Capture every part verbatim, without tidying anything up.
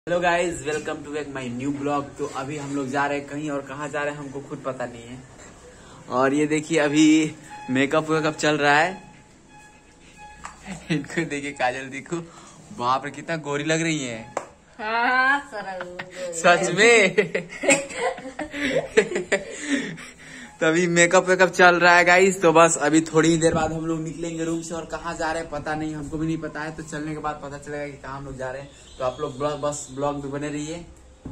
Hello guys, welcome to एक my new blog. तो अभी हम लोग जा रहे हैं कहीं और कहाँ जा रहे हैं हमको खुद पता नहीं है। और ये देखिए अभी मेकअप वेकअप चल रहा है। इनको देखिए, काजल देखो, बाप रे कितना गोरी लग रही है। हाँ, सच में। तो अभी मेकअप वेकअप चल रहा है गाइस। तो बस अभी थोड़ी ही देर बाद हम लोग निकलेंगे रूम से और कहाँ जा रहे हैं पता नहीं, हमको भी नहीं पता है। तो चलने के बाद पता चलेगा कि कहाँ हम लोग जा रहे हैं। तो आप लोग ब्लॉग बस ब्लॉग में बने रहिए।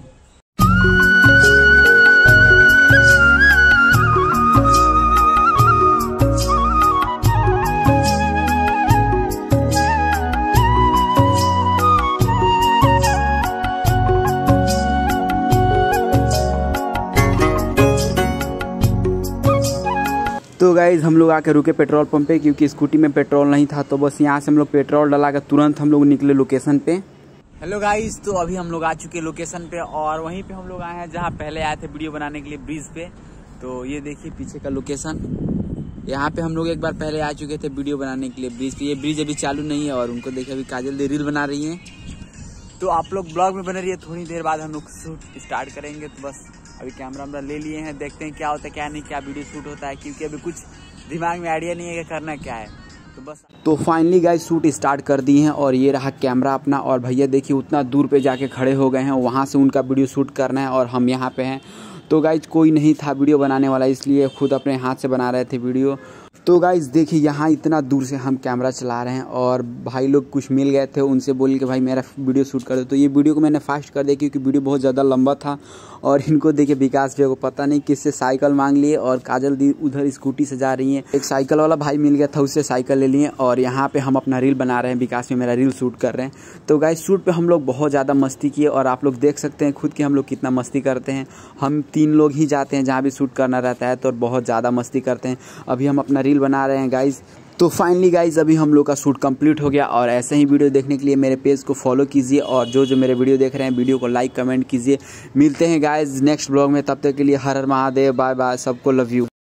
तो गाइज हम लोग आके रुके पेट्रोल पंप पे, क्योंकि स्कूटी में पेट्रोल नहीं था। तो बस यहाँ से हम लोग पेट्रोल डला कर तुरंत हम लोग निकले लोकेशन पे। हेलो गाइज, तो अभी हम लोग आ चुके लोकेशन पे और वहीं पे हम लोग आए हैं जहाँ पहले आए थे वीडियो बनाने के लिए, ब्रिज पे। तो ये देखिए पीछे का लोकेशन। यहाँ पे हम लोग एक बार पहले आ चुके थे वीडियो बनाने के लिए ब्रिज पे। ये ब्रिज अभी चालू नहीं है और उनको देखिए अभी काजल दे रील बना रही है। तो आप लोग ब्लॉग में बने रहिए, थोड़ी देर बाद हम लोग शूट स्टार्ट करेंगे। तो बस अभी कैमरा वैमरा ले लिए हैं, देखते हैं क्या होता है क्या नहीं, क्या वीडियो शूट होता है, क्योंकि अभी कुछ दिमाग में आइडिया नहीं है कि करना क्या है। तो बस तो फाइनली गाइस शूट स्टार्ट कर दिए हैं और ये रहा कैमरा अपना। और भैया देखिए उतना दूर पे जाके खड़े हो गए हैं, वहाँ से उनका वीडियो शूट करना है और हम यहाँ पे हैं। तो गाइस कोई नहीं था वीडियो बनाने वाला, इसलिए खुद अपने हाथ से बना रहे थे वीडियो। तो गाइस देखिए यहाँ इतना दूर से हम कैमरा चला रहे हैं और भाई लोग कुछ मिल गए थे, उनसे बोल के भाई मेरा वीडियो शूट कर दो। तो ये वीडियो को मैंने फास्ट कर दिया क्योंकि वीडियो बहुत ज़्यादा लंबा था। और इनको देखिए विकास भैया को पता नहीं किससे साइकिल मांग लिए और काजल दी उधर स्कूटी से जा रही हैं। एक साइकिल वाला भाई मिल गया था, उससे साइकिल ले लिए और यहाँ पे हम अपना रील बना रहे हैं। विकास में मेरा रील शूट कर रहे हैं। तो गाइस शूट पे हम लोग बहुत ज़्यादा मस्ती किए और आप लोग देख सकते हैं खुद कि हम लोग कितना मस्ती करते हैं। हम तीन लोग ही जाते हैं जहाँ भी शूट करना रहता है, तो बहुत ज़्यादा मस्ती करते हैं। अभी हम अपना रील बना रहे हैं गाइस। तो फाइनली गाइज अभी हम लोग का शूट कंप्लीट हो गया। और ऐसे ही वीडियो देखने के लिए मेरे पेज को फॉलो कीजिए और जो जो मेरे वीडियो देख रहे हैं वीडियो को लाइक कमेंट कीजिए। मिलते हैं गाइज नेक्स्ट ब्लॉग में, तब तक के लिए हर हर महादेव, बाय बाय, सबको लव यू।